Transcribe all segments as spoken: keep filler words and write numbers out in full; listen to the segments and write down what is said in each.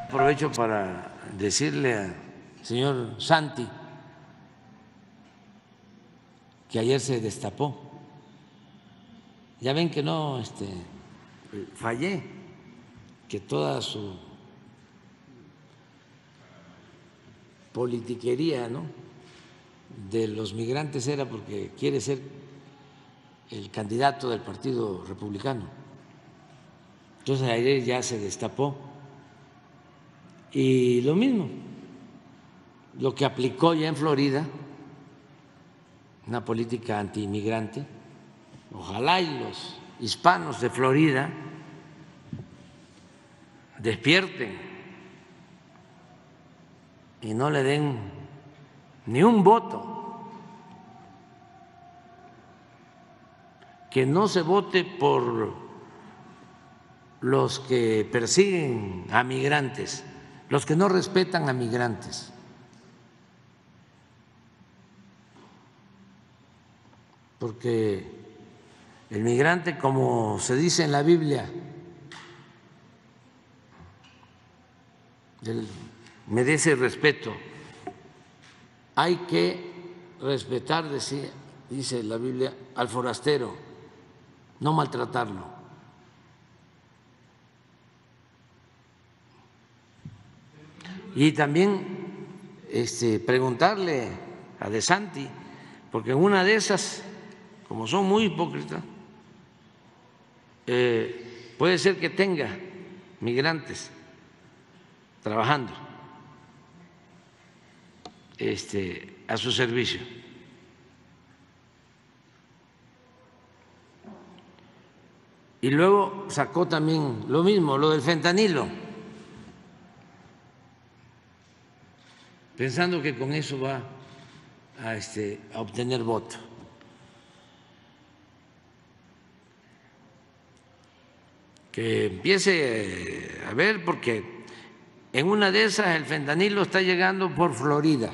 Aprovecho para decirle al señor Santi que ayer se destapó. Ya ven que no este, fallé, que toda su politiquería, ¿no?, de los migrantes era porque quiere ser el candidato del Partido Republicano. Entonces ayer ya se destapó. Y lo mismo, lo que aplicó ya en Florida, una política antiinmigrante. Ojalá y los hispanos de Florida despierten y no le den ni un voto, que no se vote por los que persiguen a migrantes, los que no respetan a migrantes. Porque el migrante, como se dice en la Biblia, merece respeto. Hay que respetar, dice la Biblia, al forastero, no maltratarlo. Y también este, preguntarle a De Santi, porque en una de esas, como son muy hipócritas, eh, puede ser que tenga migrantes trabajando este, a su servicio. Y luego sacó también lo mismo, lo del fentanilo, pensando que con eso va a, este, a obtener voto. Que empiece a ver, porque en una de esas el fentanilo está llegando por Florida.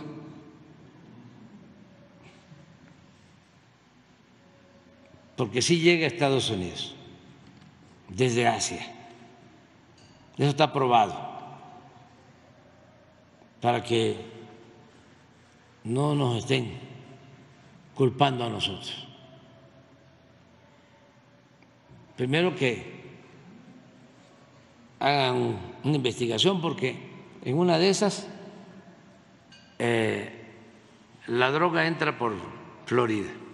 Porque sí llega a Estados Unidos, desde Asia. Eso está probado, para que no nos estén culpando a nosotros. Primero que hagan una investigación, porque en una de esas eh, la droga entra por Florida.